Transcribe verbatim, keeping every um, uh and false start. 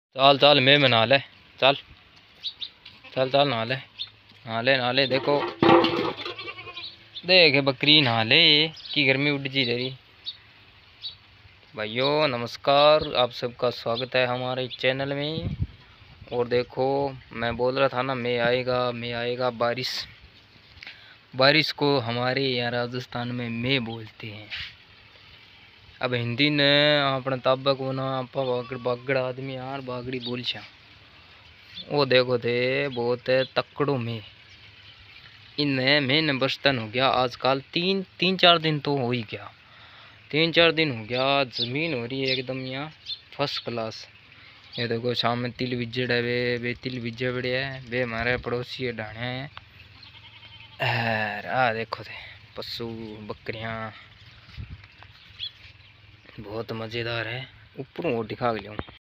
चल चल मैं बना ले। चल चल चल नहा ले नहा ले नहा ले। देखो देख बकरी नहा ले की गर्मी उड़ जी रही। भाइयों नमस्कार, आप सबका स्वागत है हमारे चैनल में। और देखो मैं बोल रहा था ना, मैं आएगा मैं आएगा बारिश। बारिश को हमारे यहाँ राजस्थान में मैं बोलते हैं। अब हिंदी ने अपने ताबा को ना आप बागड़ आदमी यार बागड़ी बोल छा। वो देखो थे बहुत तकड़ों में इनमें मैंने बर्तन हो गया आजकल। तीन तीन चार दिन तो हो ही गया, तीन चार दिन हो गया। ज़मीन हो रही है एकदम यहाँ फर्स्ट क्लास। ये देखो शाम में तिल बिजड़ है, वे वे तिल बिजड़ बड़े है, वे हमारे पड़ोसी ढाणे हैं। आ देखो थे पशु बकरियाँ बहुत मज़ेदार है। ऊपर वो दिखा के लिया।